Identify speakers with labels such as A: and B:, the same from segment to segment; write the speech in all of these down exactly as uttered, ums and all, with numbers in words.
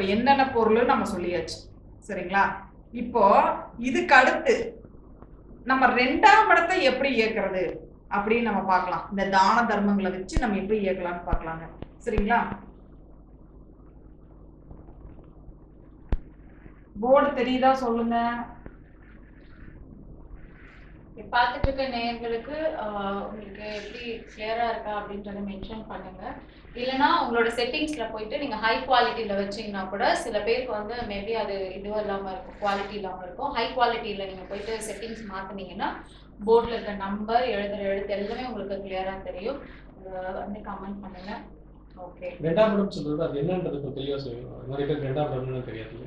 A: என்னென்ன பொருள் நம்ம சொல்லியாச்சு. சரிங்களா? இப்போ இதுக்கு அடுத்து நம்ம ரெண்டாம் இடத்தை எப்படி இயக்குறது அப்படின்னு நம்ம பார்க்கலாம். இந்த தான தர்மங்களை வச்சு நம்ம எப்படி இயக்கலாம்னு பார்க்கலாங்க. சரிங்களா? போர்டு தெரியுதா சொல்லுங்க.
B: பார்த்துட்டு இருக்க நேயர்களுக்கு உங்களுக்கு எப்படி கிளியரா இருக்கா அப்படின்றத மென்ஷன் பண்ணுங்க. இல்லைன்னா உங்களோட செட்டிங்ஸ்ல போயிட்டு நீங்க ஹை குவாலிட்டியில வச்சீங்கன்னா கூட சில பேருக்கு வந்து மேபி அது இதுவும் இல்லாம இருக்கும், குவாலிட்டி இல்லாம இருக்கும். ஹை குவாலிட்டியில நீங்க போயிட்டு செட்டிங்ஸ் மாத்தினீங்கன்னா போர்டில் இருக்க நம்பர் எழுதுற எழுத்து எல்லாமே உங்களுக்கு கிளியரா தெரியும். வந்து கமெண்ட் பண்ணுங்க. ஓகே,
C: ரெண்டாம் இடம் சொல்றது அது என்னன்றது தெளிவா சொல்லுங்க. நிறைய பேர் ரெண்டாம் இடம்னு தெரியாது.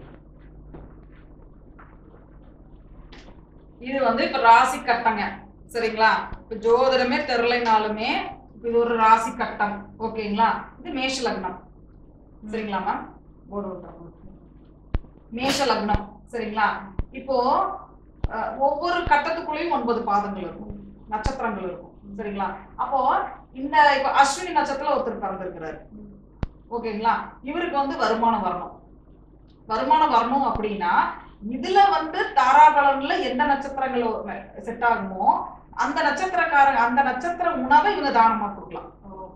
A: இது வந்து இப்ப ராசி கட்டங்க. சரிங்களா? இப்ப ஜோதிடமே தெரியலைனாலுமே இது ஒரு ராசி கட்டம். ஓகேங்களா? இது மேஷ லக்னம். சரிங்களா மேம்? போர்டு மேஷ லக்னம். சரிங்களா? இப்போ ஒவ்வொரு கட்டத்துக்குள்ளேயும் ஒன்பது பாதங்கள் இருக்கும், நட்சத்திரங்கள் இருக்கும். சரிங்களா? அப்போ இந்த இப்ப அஸ்வினி நட்சத்திரத்துல ஒருத்தர் பிறந்திருக்கிறாரு. ஓகேங்களா? இவருக்கு வந்து வருமானம் வரணும். வருமானம் வரணும் அப்படின்னா இதுல வந்து தாராபலன்ல எந்த நட்சத்திரங்கள் செட் ஆகுமோ அந்த நட்சத்திரக்காரங்க அந்த நட்சத்திர உணவை இவங்க தானமா கொடுக்கலாம்.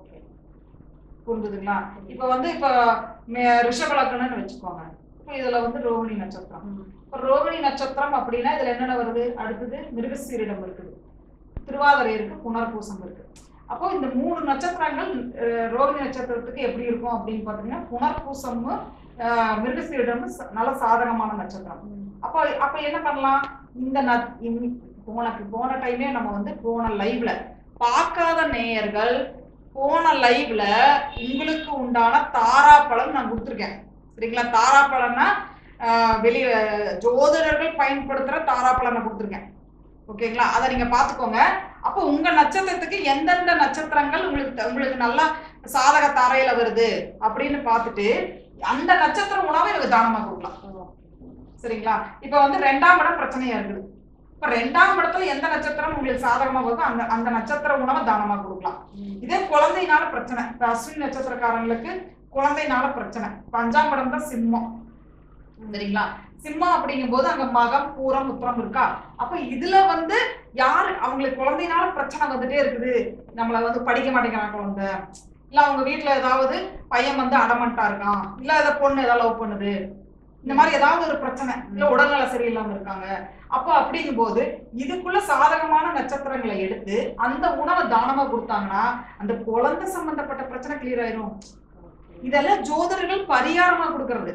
A: புரிஞ்சுதுங்களா? இப்ப வந்து இப்ப ரிஷப லக்னம்னு வச்சுக்கோங்க. இப்ப இதுல வந்து ரோகிணி நட்சத்திரம். இப்ப ரோகிணி நட்சத்திரம் அப்படின்னா இதுல என்னென்ன வருது? அடுத்தது மிருகசீரிடம் இருக்குது, திருவாதிரை இருக்கு, புனர்பூசம் இருக்கு. அப்போ இந்த மூணு நட்சத்திரங்கள் ரோகிணி நட்சத்திரத்துக்கு எப்படி இருக்கும் அப்படின்னு பாத்தீங்கன்னா புனர்பூசமும் மிருகசீரிடம் நல்ல சாதகமான நட்சத்திரம். அப்போ அப்ப என்ன பண்ணலாம்? இந்த போன போன டைமே நம்ம வந்து போன லைவ்ல பார்க்காத நேயர்கள் போன லைவ்ல உங்களுக்கு உண்டான தாரா பலன் நான் கொடுத்துருக்கேன். சரிங்களா? தாரா பலன்னா வெளிய ஜோதிடர்கள் பயன்படுத்துற தாரா பலனை கொடுத்துருக்கேன். ஓகேங்களா? அதை நீங்க பாத்துக்கோங்க. அப்போ உங்க நட்சத்திரத்துக்கு எந்தெந்த நட்சத்திரங்கள் உங்களுக்கு உங்களுக்கு நல்லா சாதக தாரையில வருது அப்படின்னு பார்த்துட்டு அந்த நட்சத்திர உணவை எனக்கு தானமா கொடுக்கலாம். சரிங்களா? இப்ப வந்து ரெண்டாம் இடம் பிரச்சனையா இருக்குது. இப்ப ரெண்டாம் இடத்துல எந்த நட்சத்திரம் உங்களுக்கு சாதகமா வருதோ அந்த அந்த நட்சத்திர உணவை தானமா கொடுக்கலாம். இதே குழந்தைனால பிரச்சனை, இப்ப அஸ்வினி நட்சத்திரக்காரங்களுக்கு குழந்தைனால பிரச்சனை. இப்ப அஞ்சாம் இடம் தான் சிம்மம். சரிங்களா? சிம்மம் அப்படிங்கும் போது அங்க மகம் பூரம் உத்திரம் இருக்கா. அப்ப இதுல வந்து யாரு அவங்களுக்கு குழந்தைனால பிரச்சனை வந்துட்டே இருக்குது, நம்மள வந்து படிக்க மாட்டேங்கிறான் குழந்தை, இல்ல அவங்க வீட்டுல ஏதாவது பையன் வந்து அடமண்டா இருக்கான், இல்ல ஏதாவது பொண்ணு ஏதாவது லவ் பண்ணுது, இந்த மாதிரி ஏதாவது ஒரு பிரச்சனை, இல்ல உடல்நல சரியில்லாம இருக்காங்க. அப்போ அப்படிங்கும் போது இதுக்குள்ள சாதகமான நட்சத்திரங்களை எடுத்து அந்த உணவை தானமா கொடுத்தாங்கன்னா அந்த குழந்தை சம்பந்தப்பட்ட பிரச்சனை கிளியர் ஆயிரும். இதெல்லாம் ஜோதிடர்கள் பரிகாரமா கொடுக்கறது.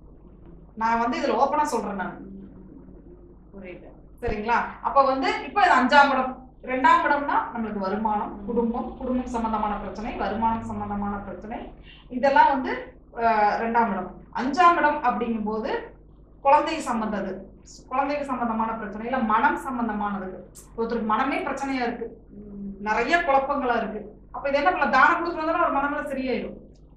A: நான் வந்து இதுல ஓப்பனா சொல்றேன் நான். புரியுது? சரிங்களா? அப்ப வந்து இப்ப அஞ்சாம் இடம் ரெண்டாம் இடம்னா நம்மளுக்கு வருமானம், குடும்பம், குடும்பம் சம்பந்தமான பிரச்சனை, வருமானம் சம்பந்தமான பிரச்சனை, இதெல்லாம் வந்து ரெண்டாம் இடம். அஞ்சாம் இடம் அப்படிங்கும் போது குழந்தை சம்பந்தது, குழந்தைக்கு சம்பந்தமான பிரச்சனை, இல்ல மனம் சம்பந்தமானது. ஒருத்தருக்கு மனமே பிரச்சனையா இருக்கு, நிறைய குழப்பங்களா இருக்கு. அப்ப இது என்ன பண்ண தானம் கொடுக்கறதுனா ஒரு மனம்ல சரியாயிடும்.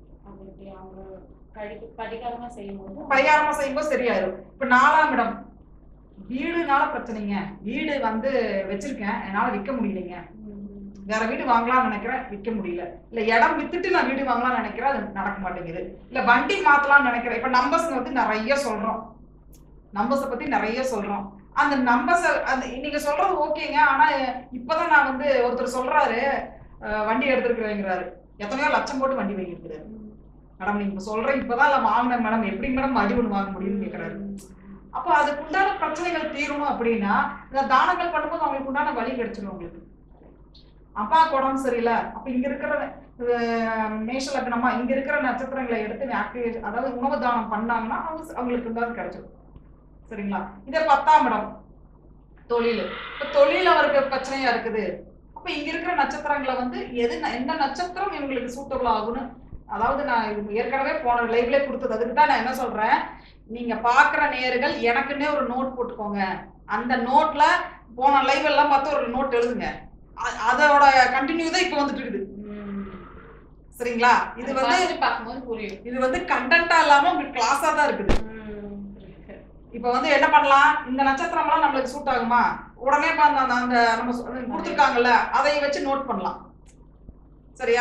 B: பரிகாரமா செய்யும்போது
A: பரிகாரமா செய்யும்போது சரியாயிடும். இப்ப நாலாம் இடம் வீடுனால பிரச்சனைங்க. வீடு வந்து வச்சிருக்கேன், என்னால விற்க முடியலைங்க, வேற வீடு வாங்கலாம்னு நினைக்கிறேன், விற்க முடியல. இல்ல இடம் வித்துட்டு நான் வீடு வாங்கலாம்னு நினைக்கிறேன், அது நடக்க மாட்டேங்குது. இல்ல வண்டி மாத்தலாம்னு நினைக்கிறேன். இப்ப நம்பர்ஸ் வந்து நிறைய சொல்றோம், நம்பர்ஸை பத்தி நிறைய சொல்றோம். அந்த நம்பர்ஸ் அந்த நீங்க சொல்றது ஓகேங்க, ஆனா இப்பதான் நான் வந்து ஒருத்தர் சொல்றாரு வண்டி எடுத்துருக்குறேங்கிறாரு, எத்தனையோ லட்சம் போட்டு வண்டி வாங்கியிருக்கிறாரு. மேடம் நீங்க சொல்றேன் இப்பதான் இல்ல வாங்கினேன் மேடம், எப்படி மேடம் வண்டி ஒண்ணு வாங்க முடியும்னு கேட்கறாரு. அப்ப அதுக்கு உண்டான பிரச்சனைகள் தீரணும் அப்படின்னா இந்த தானங்கள் பண்ணும்போது அவங்களுக்கு உண்டான வழி கிடைச்சிடும். உங்களுக்கு அப்பா உடம்பு சரியில்லை, அப்ப இங்க இருக்கிற மேஷ லக்னமா இங்க இருக்கிற நட்சத்திரங்களை எடுத்து ஆக்டிவேட் அதாவது உணவு தானம் பண்ணாங்கன்னா அவங்க அவங்களுக்கு உண்டான கிடைச்சிடும். சரிங்களா? இதே பத்தாம் இடம் தொழில். இப்ப தொழில் அவருக்கு பிரச்சனையா இருக்குது. அப்ப இங்க இருக்கிற நட்சத்திரங்களை வந்து எது எந்த நட்சத்திரம் இவங்களுக்கு சூட்டபிள் ஆகும்னு, அதாவது நான் ஏற்கனவே போன லைவ்ல கொடுத்தது. அதுக்கு தான் நான் என்ன சொல்றேன், நீங்க பாக்குற நேயர்கள் எனக்குன்னே ஒரு நோட் போட்டுக்கோங்க. அந்த நோட்ல போன லைவ் எல்லாம் பார்த்து ஒரு நோட் எழுதுங்க. அதோட கண்டினியூ தான் இப்ப வந்துட்டு இருக்குது. சரிங்களா? இது வந்து
B: பார்க்கும்போது புரியும்.
A: இது வந்து கண்டென்ட்டா இல்லாம உங்களுக்கு கிளாஸா தான் இருக்குது. இப்ப வந்து என்ன பண்ணலாம், இந்த நட்சத்திரம் எல்லாம் நம்மளுக்கு சூட் ஆகுமா, உடனே அந்த நம்ம கொடுத்துருக்காங்கல்ல அதை வச்சு நோட் பண்ணலாம். சரியா? இப்ப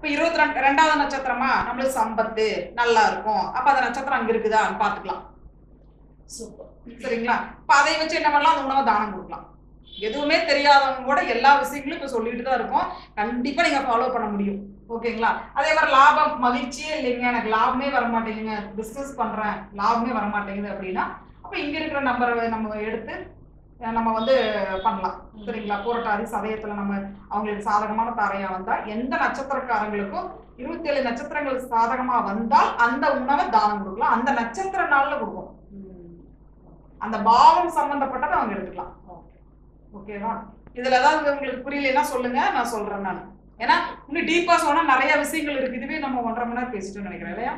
A: இப்போ இருபத்தி ரெண்டு ரெண்டாவது நட்சத்திரமா நம்மளுக்கு சம்பத்து நல்லா இருக்கும். அப்ப அந்த நட்சத்திரம் அங்க இருக்குதான்னு பாத்துக்கலாம்.
B: சூப்பர்.
A: சரிங்களா? இப்ப அதை வச்சு என்ன பண்ணலாம், அந்த உணவை தானம் கொடுக்கலாம். எதுவுமே தெரியாதவங்க கூட எல்லா விஷயங்களும் இப்ப சொல்லிட்டு தான் இருக்கோம். கண்டிப்பா நீங்க ஃபாலோ பண்ண முடியும். ஓகேங்களா? அதே மாதிரி லாபம் மகிழ்ச்சியே இல்லைங்க, எனக்கு லாபமே வர மாட்டேங்குங்க, பிசினஸ் பண்றேன் லாபமே வர மாட்டேங்குது அப்படின்னா அப்ப இங்க இருக்கிற நம்பரை நம்ம எடுத்து நம்ம வந்து பண்ணலாம். சரிங்களா? புரட்டாதி சதயத்துல நம்ம அவங்களுக்கு சாதகமான தாரையா வந்தா எந்த நட்சத்திரக்காரங்களுக்கும் இருபத்தி ஏழு நட்சத்திரங்கள் சாதகமா வந்தால் அந்த உணவை தானம் கொடுக்கலாம். அந்த நட்சத்திர நாள்ல கொடுக்கும். அந்த பாவம் சம்பந்தப்பட்டதை அவங்க எடுத்துக்கலாம். ஓகேவா? இதுல ஏதாவது உங்களுக்கு புரியலன்னா சொல்லுங்க, நான் சொல்றேன். நான் ஏன்னா இன்னும் டீப்பா சொன்னா நிறைய விஷயங்கள் இருக்கு. இதுவே நம்ம ஒன்றரை மணி நேரம் பேசிட்டோம்னு நினைக்கிறேன் இல்லையா?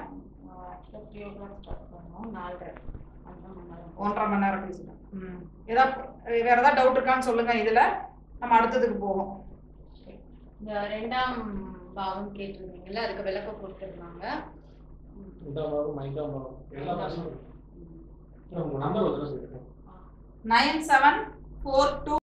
A: ஒன்றரை மணி நேரம் பேசிட்டோம். ம் ஏதாவது வேற ஏதாவது டவுட் இருக்கான்னு சொல்லுங்க. இதுல நம்ம அடுத்ததுக்கு போவோம்.
B: இந்த ரெண்டாம் பாவம் கேட்டிருந்தீங்கல்ல, அதுக்கு விளக்கம் கொடுத்துருந்தாங்க.
C: ரெண்டாம் பாவம் ஐந்தாம் பாவம் எல்லா பாவமும் நம்பர் வந்து சொல்லுங்க.
A: Nine seven four two